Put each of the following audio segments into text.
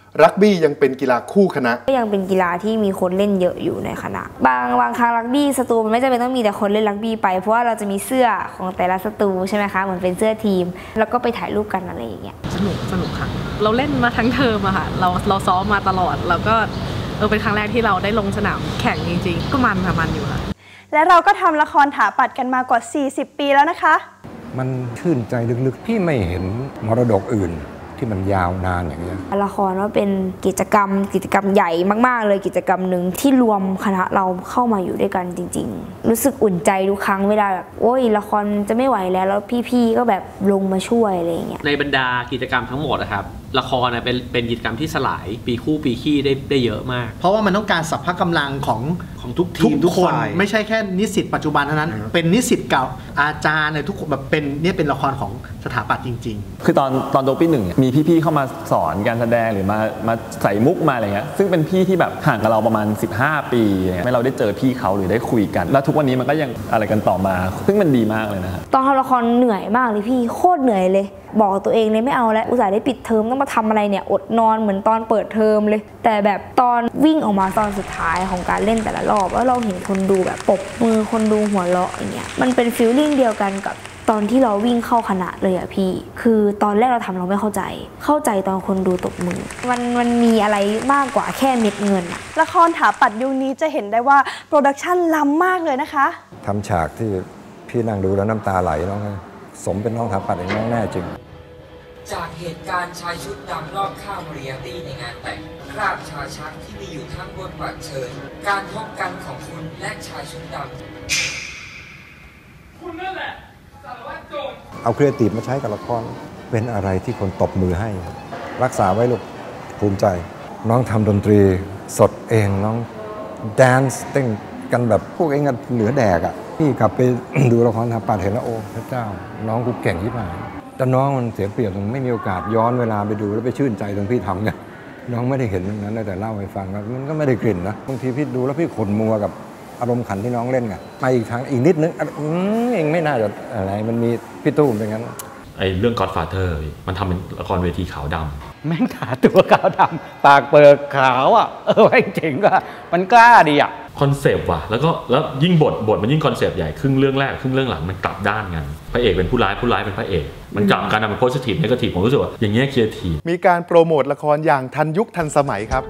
รักบี้ยังเป็นกีฬาคู่คณะก็ยังเป็นกีฬาที่มีคนเล่นเยอะอยู่ในคณะบางครั้งรักบี้สตูมันไม่จำเป็นต้องมีแต่คนเล่นรักบี้ไปเพราะว่าเราจะมีเสื้อของแต่ละสตูใช่ไหมคะเหมือนเป็นเสื้อทีมแล้วก็ไปถ่ายรูปกันอะไรอย่างเงี้ยสนุกค่ะเราเล่นมาทั้งเทอมอะค่ะเราซ้อมมาตลอดแล้วก็เป็นครั้งแรกที่เราได้ลงสนามแข่งจริงๆก็มันอยู่ค่ะและเราก็ทำละครถาปัดกันมากว่า40 ปีแล้วนะคะมันชื่นใจลึกๆพี่ไม่เห็นมรดกอื่นที่มันยาวนานอย่างนี้ละครว่าเป็นกิจกรรมใหญ่มากๆเลยกิจกรรมหนึ่งที่รวมคณะเราเข้ามาอยู่ด้วยกันจริงๆรู้สึกอุ่นใจทุกครั้งเวลาแบบโอ้ยละครจะไม่ไหวแล้วพี่ๆก็แบบลงมาช่วยอะไรอย่างเงี้ยในบรรดากิจกรรมทั้งหมดนะครับละครเป็นกิจกรรมที่สลายปีคู่ปีขี้ได้เยอะมากเพราะว่ามันต้องการสัพพะกำลังของทุกทีมทุกคนไม่ใช่แค่นิสิตปัจจุบันเท่านั้นเป็นนิสิตเก่าอาจารย์ในทุกคนแบบเป็นละครของสถาปัตย์จริงๆคือตอนตัวปีหนึ่งมีพี่ๆเข้ามาสอนการแสดงหรือมาใส่มุกมาอะไรเงี้ยซึ่งเป็นพี่ที่แบบห่างกับเราประมาณ15 ปีให้เราได้เจอพี่เขาหรือได้คุยกันแล้วทุกวันนี้มันก็ยังอะไรกันต่อมาซึ่งมันดีมากเลยนะครับตอนทำละครเหนื่อยมากเลยพี่โคตรเหนื่อยเลยบอกตัวเองเลยไม่เอาแล้วอุตส่าห์ได้ปิดเทอมต้องมาทำอะไรเนี่ยอดนอนเหมือนตอนเปิดเทอมเลยแต่แบบตอนวิ่งออกมาตอนสุดท้ายของการเล่นแต่ละรอบแล้วเราเห็นคนดูแบบปรบมือคนดูหัวเราะอย่างเงี้ยมันเป็นฟีลลิ่งเดียวกันกับตอนที่เราวิ่งเข้าคณะเลยอะพี่คือตอนแรกเราทำเราไม่เข้าใจตอนคนดูตบมือมันมีอะไรมากกว่าแค่เม็ดเงินอะละครถาปัดยุคนี้จะเห็นได้ว่าโปรดักชั่นล้ำมากเลยนะคะทำฉากที่พี่นั่งดูแล้วน้ำตาไหลน้องสมเป็นน้องถาปัดอย่างน้องแน่จริงจากเหตุการณ์ชายชุดดำรอบข้ามเรียตี้ในงานแต่งคราบชาชักที่มีอยู่ข้างบนบัตรเชิญการพบกันของคุณและชายชุดดำคุณนั่นแหละสารวัตรโจรเอาครีเอทีฟมาใช้กับละครเป็นอะไรที่คนตบมือให้รักษาไว้ลูกภูมิใจน้องทำดนตรีสดเองน้องแดนซ์เต้นกันแบบพวกเองกันเหนือแดกอ่ะพี่กลับไปดูละครถาปัดเห็นแล้วโอ้พระเจ้าน้องกูเก่งที่ไหนแต่น้องมันเสียเปรียบตรงไม่มีโอกาสย้อนเวลาไปดูแล้วไปชื่นใจตรงพี่ทำไงน้องไม่ได้เห็นตรงนั้นแต่เล่าให้ฟังมันก็ไม่ได้กลิ่นนะบางทีพี่ดูแล้วพี่ขนมัวกับอารมณ์ขันที่น้องเล่นไงมาอีกทางอีกนิดนึงเองไม่น่าจะอะไรมันมีพี่ตู้เป็นงั้นไอ้เรื่อง Godfather มันทำเป็นละครเวทีขาวดำแม่งขาตัวขาวดำปากเปิดขาวอ่ะแม่งเจ๋งอ่ะมันกล้าดีอ่ะคอนเซปต์ว่ะแล้วยิ่งบทมันยิ่งคอนเซปต์ใหญ่ครึ่งเรื่องแรกครึ่งเรื่องหลังมันกลับด้านกันพระเอกเป็นผู้ร้ายเป็นพระเอกมันกลับกันเป็นโพสิทีฟเนกาทีฟผมรู้สึกว่าอย่างเงี้ยครีเอทีฟมีการโปรโมทละครอย่างทันยุคทันสมัยครับ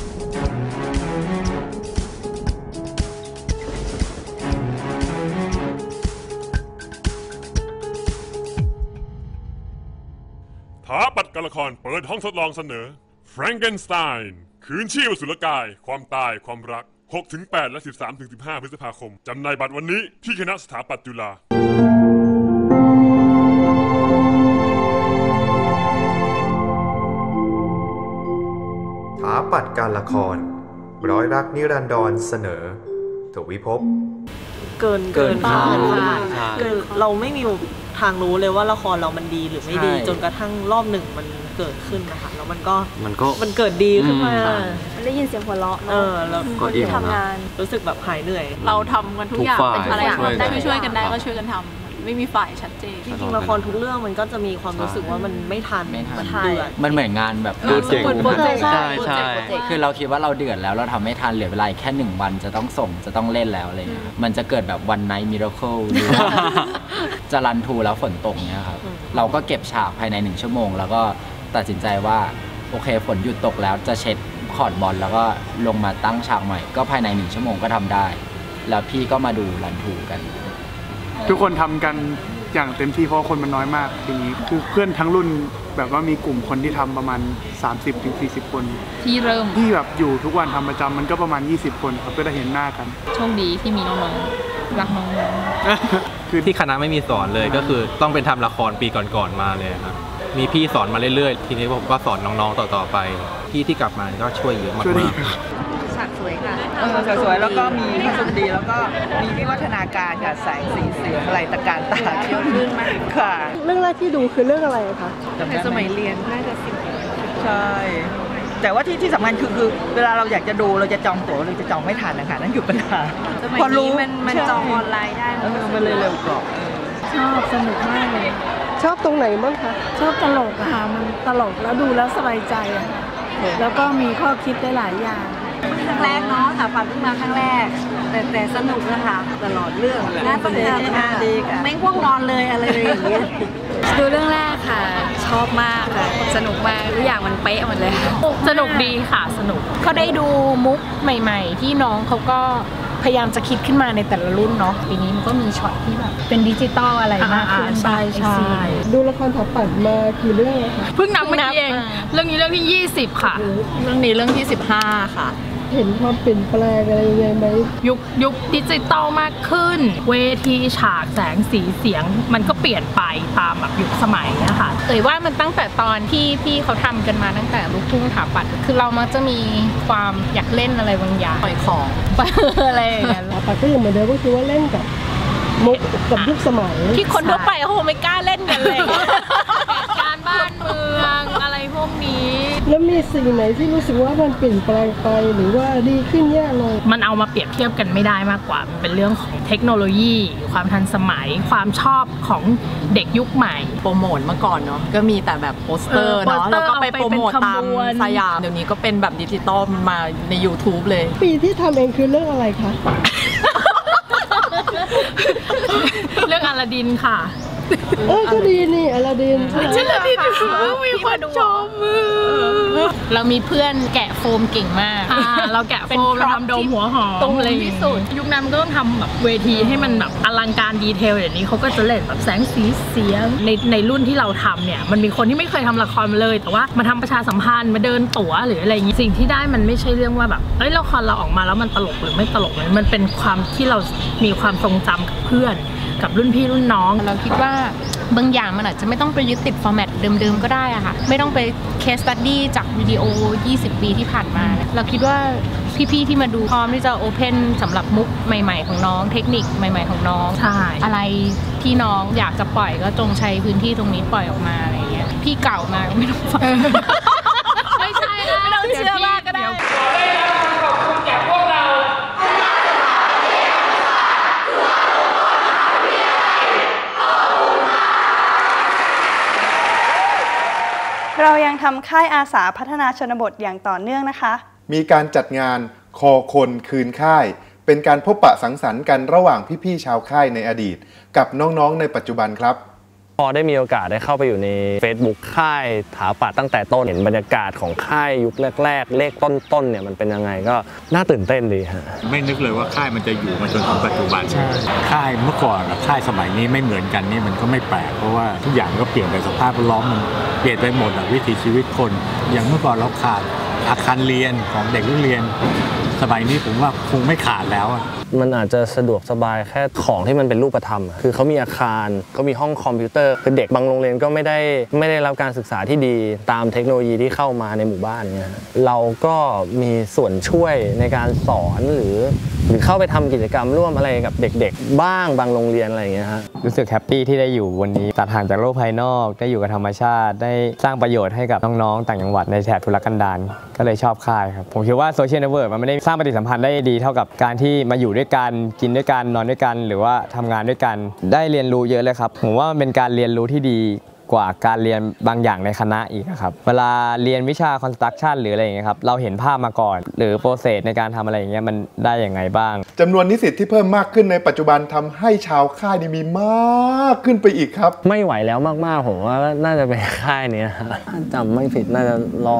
ถาปัดการละครเปิดห้องทดลองเสนอ Frankenstein คืนชีพอสุรกายความตายความรัก 6-8 และ 13-15 พฤษภาคมจำหน่ายบัตรวันนี้ที่คณะสถาปัตย์จุฬาถาปัดการละครร้อยรักนิรันดรเสนอทวิภพเกินเราไม่มีทางรู้เลยว่าละครเรามันดีหรือไม่ดีจนกระทั่งรอบหนึ่งมันเกิดขึ้นนะคะแล้วมันเกิดดีขึ้นมาได้ยินเสียงหัวเราะแล้วคนที่ทำงานรู้สึกแบบหายเหนื่อยเราทำกันทุกอย่างอะไรได้ช่วยกันได้ก็ช่วยกันทำไม่มีฝ่ายชัดเจนจริงๆละครทุกเรื่องมันก็จะมีความรู้สึกว่ามันไม่ทันมันเดือดมันเหมือนงานแบบเก่งใช่คือเราคิดว่าเราเดือดแล้วเราทำไม่ทันเหลือเวลาแค่1 วันจะต้องส่งจะต้องเล่นแล้วอะไรเงี้ยมันจะเกิดแบบวันไนท์มิราเคิลหรือจะรันทูแล้วฝนตกเนี้ยครับเราก็เก็บฉากภายใน1 ชั่วโมงแล้วก็ตัดสินใจว่าโอเคฝนหยุดตกแล้วจะเช็ดคอร์ดบอลแล้วก็ลงมาตั้งฉากใหม่ก็ภายใน1 ชั่วโมงก็ทำได้แล้วพี่ก็มาดูรันทูกันทุกคนทำกันอย่างเต็มที่เพราะคนมันน้อยมากทีนี้คือเพื่อนทั้งรุ่นแบบว่ามีกลุ่มคนที่ทำประมาณ 30-40 คนที่แบบอยู่ทุกวันทำประจำมันก็ประมาณ20 คนครับก็ได้เห็นหน้ากันโชคดีที่มีน้องๆรักน้องๆคือที่คณะไม่มีสอนเลยก็คือต้องเป็นทำละครปีก่อนๆมาเลยครับมีพี่สอนมาเรื่อยๆทีนี้ผมก็สอนน้องๆต่อๆไปพี่ที่กลับมาก็ช่วยเยอะมากฉากสวยค่ะสวยแล้วก็มีผสมดีแล้วก็มีวิวัฒนาการค่ะแสงสีเสียงอะไรตะการตาเที่ยวลื่นมากค่ะเรื่องแรกที่ดูคือเรื่องอะไรคะในสมัยเรียนน่าจะ10 ใช่แต่ว่าที่สำคัญคือเวลาเราอยากจะดูเราจะจองตั๋วเราจะจองไม่ทันนะคะนั่นอยู่ปัญหาพอรู้มันจองออนไลน์ได้มันเลยเร็วกว่าชอบสนุกมากเลยชอบตรงไหนบ้างคะชอบตลกค่ะมันตลกแล้วดูแล้วสบายใจอะแล้วก็มีข้อคิดได้หลายอย่างครั้งแรกเนาะถาปัดเพิ่งมาครั้งแรกแต่สนุกนะคะตลอดเรื่องน่าสนใจไม่ง่วงนอนเลยอะไรเลยอย่างเงี้ยดูเรื่องแรกค่ะชอบมากค่ะสนุกมากทุกอย่างมันเป๊ะหมดเลยสนุกดีค่ะสนุกเขาได้ดูมุกใหม่ๆที่น้องเขาก็พยายามจะคิดขึ้นมาในแต่ละรุ่นเนาะปีนี้มันก็มีช็อตที่แบบเป็นดิจิตอลอะไรมากขึ้นใช่ดูละครถาปัดมากี่เรื่องแล้วคะเพิ่งนับเมื่อกี้เองเรื่องนี้เรื่องที่20ค่ะเรื่องนี้เรื่องที่15ค่ะเห็นความเปลี่ยนแปลงอะไรยังไงไหมยุคดิจิตอลมากขึ้นเวทีฉากแสงสีเสียงมันก็เปลี่ยนไปตามแบบยุคสมัยนะคะว่ามันตั้งแต่ตอนที่พี่เขาทำกันมาตั้งแต่ลูกทุ่งถาปัดคือเรามักจะมีความอยากเล่นอะไรบางอย่างปล่อยของอะไรอย่างเงี้ยถาปัดก็ยังเหมือนเดิมก็คือว่าเล่นกับมุกกับยุคสมัยที่คนทั่วไปเขาไม่กล้าเล่นกันเลยการบ้านเมืองอะไรพวกนี้แล้วมีสิ่งไหนที่รู้สึกว่ามันเปลี่ยนแปลงไปหรือว่าดีขึ้นแย่ลงมันเอามาเปรียบเทียบกันไม่ได้มากกว่ามันเป็นเรื่องของเทคโนโลยีความทันสมัยความชอบของเด็กยุคใหม่โปรโมทเมื่อก่อนเนาะก็มีแต่แบบโปสเตอร์เนาะแล้วก็ไปโปรโมทตามสยามเดี๋ยวนี้ก็เป็นแบบดิจิตอลมาใน YouTube เลยปีที่ทำเองคือเรื่องอะไรคะเรื่องอลาดินค่ะก็ดีนี่อลาดินใช่อลาดินมีคนชมเรามีเพื่อนแกะโฟมเก่งมากเราแกะโฟมเราทำโดมหัวหอมตรงที่สุดยุคนั้นมันก็ต้องทำแบบเวทีให้มันแบบอลังการดีเทลอย่างนี้เขาก็จะเล่นแบบแสงสีเสียงในรุ่นที่เราทำเนี่ยมันมีคนที่ไม่เคยทำละครมาเลยแต่ว่ามาทำประชาสัมพันธ์มาเดินตั๋วหรืออะไรอย่างนี้สิ่งที่ได้มันไม่ใช่เรื่องว่าแบบละครเราออกมาแล้วมันตลกหรือไม่ตลกเลยมันเป็นความที่เรามีความทรงจำกับเพื่อนกับรุ่นพี่รุ่นน้องเราคิดว่าบางอย่างมันอาจจะไม่ต้องไปยึดติดฟอร์แมตเดิมๆก็ได้อะค่ะไม่ต้องไปเคสสตั๊ดดี้จากวิดีโอ20 ปีที่ผ่านมาเราคิดว่าพี่ๆที่มาดูพร้อมที่จะโอเพนสำหรับมุกใหม่ๆของน้องเทคนิคใหม่ๆของน้องใช่อะไรที่น้องอยากจะปล่อยก็จงใช้พื้นที่ตรงนี้ปล่อยออกมาอะไรเงี้ยพี่เก่ามาก็ไม่ต้องฟังไม่ใช่นะไม่ต้องเชื่อมากก็ได้เรายังทำค่ายอาสาพัฒนาชนบทอย่างต่อเนื่องนะคะมีการจัดงานคอคนคืนค่ายเป็นการพบปะสังสรรค์กันระหว่างพี่ๆชาวค่ายในอดีตกับน้องๆในปัจจุบันครับพอได้มีโอกาสได้เข้าไปอยู่ใน Facebook ค่ายถาปัดตั้งแต่ต้นเห็นบรรยากาศของค่ายยุคแรกๆเลขต้นๆเนี่ยมันเป็นยังไงก็น่าตื่นเต้นดีฮะไม่นึกเลยว่าค่ายมันจะอยู่มาจนถึงปัจจุบันค่ายเมื่อก่อนกับค่ายสมัยนี้ไม่เหมือนกันนี่มันก็ไม่แปลกเพราะว่าทุกอย่างก็เปลี่ยนไปสภาพแวดล้อมมันเปลี่ยนไปหมดวิถีชีวิตคนอย่างเมื่อก่อนเราขาดอาคารเรียนของเด็กนักเรียนสมัยนี้ผมว่าคงไม่ขาดแล้วมันอาจจะสะดวกสบายแค่ของที่มันเป็นรูปธรรมคือเขามีอาคารเขามีห้องคอมพิวเตอร์คือเด็กบางโรงเรียนก็ไม่ได้รับการศึกษาที่ดีตามเทคโนโลยีที่เข้ามาในหมู่บ้านเนี่ยเราก็มีส่วนช่วยในการสอนหรือเข้าไปทำกิจกรรมร่วมอะไรกับเด็กๆบ้างบางโรงเรียนอะไรอย่างเงี้ยฮะรู้สึกแฮปปี้ที่ได้อยู่วันนี้ตัดห่างจากโลกภายนอกได้อยู่กับธรรมชาติได้สร้างประโยชน์ให้กับน้องๆต่างจังหวัดในแถบทุรกันดารก็เลยชอบค่ายครับผมคิดว่าโซเชียลเน็ตเวิร์กมันไม่ได้สร้างปฏิสัมพันธ์ได้ดีเท่ากับการที่มาอยู่ด้วยกันกินด้วยกันนอนด้วยกันหรือว่าทำงานด้วยกันได้เรียนรู้เยอะเลยครับผมว่ามันเป็นการเรียนรู้ที่ดีกว่าการเรียนบางอย่างในคณะอีกครับเวลาเรียนวิชาคอนสตรักชั่นหรืออะไรอย่างเงี้ยครับเราเห็นภาพมาก่อนหรือโปรเซสในการทำอะไรอย่างเงี้ยมันได้อย่างไงบ้างจำนวนนิสิตที่เพิ่มมากขึ้นในปัจจุบันทำให้ชาวค่ายมีมากขึ้นไปอีกครับไม่ไหวแล้วมากๆผมว่าน่าจะเป็นค่ายนี้จำไม่ผิดน่าจะ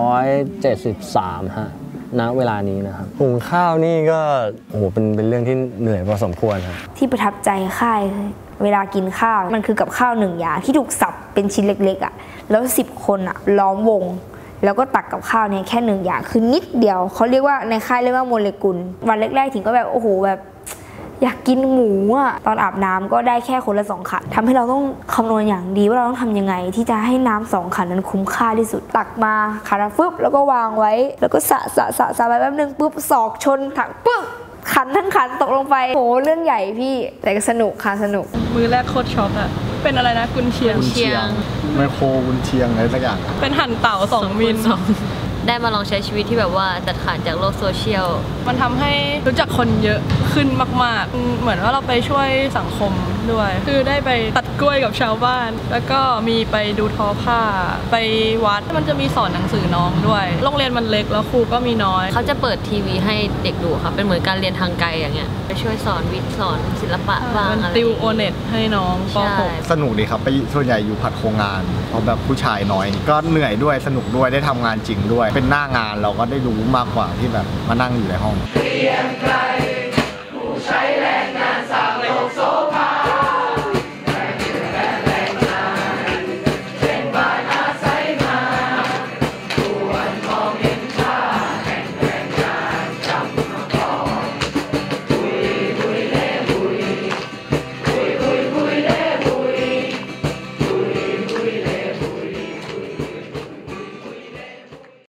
173ฮะณเวลานี้นะครับหุงข้าวนี่ก็โอ้โหเป็นเรื่องที่เหนื่อยพอสมควรครับที่ประทับใจค่ายเวลากินข้าวมันคือกับข้าว1 อย่างที่ถูกสับเป็นชิ้นเล็กๆอ่ะแล้ว10 คนอ่ะล้อมวงแล้วก็ตักกับข้าวเนี่ยแค่1 อย่างคือนิดเดียวเขาเรียกว่าในค่ายเรียกว่าโมเลกุลวันแรกๆถึงก็แบบโอ้โหแบบอยากกินหมูอ่ะตอนอาบน้ำก็ได้แค่คนละ2 ขันทำให้เราต้องคำนวณอย่างดีว่าเราต้องทำยังไงที่จะให้น้ำ2 ขันนั้นคุ้มค่าที่สุดตักมาขันละฟึบแล้วก็วางไว้แล้วก็สะไปแป๊บนึงปุ๊บศอกชนถังปึ๊บขันทั้งขันตกลงไปโหเรื่องใหญ่พี่แต่ก็สนุกค่ะสนุกมือแรกโคตรช็อกอะเป็นอะไรนะกุนเชียงไมโครกุนเชียงอะไรสักอย่างเป็นหั่นเต่า2 มิลได้มาลองใช้ชีวิตที่แบบว่าตัดขาดจากโลกโซเชียลมันทำให้รู้จักคนเยอะขึ้นมากๆเหมือนว่าเราไปช่วยสังคมด้วยคือได้ไปตัดกล้วยกับชาวบ้านแล้วก็มีไปดูทอผ้าไปวัดมันจะมีสอนหนังสือน้องด้วยโรงเรียนมันเล็กแล้วครูก็มีน้อยเขาจะเปิดทีวีให้เด็กดูค่ะเป็นเหมือนการเรียนทางไกลอย่างเงี้ยไปช่วยสอนวิทย์สอนศิลปะบ้างอะไรติวโอเน็ตให้น้องป .6 สนุกดีครับไปส่วนใหญ่อยู่ผัดโครงงานเพราะแบบผู้ชายน้อยก็เหนื่อยด้วยสนุกด้วยได้ทำงานจริงด้วยเป็นหน้างานเราก็ได้รู้มากกว่าที่แบบมานั่งอยู่ในห้อง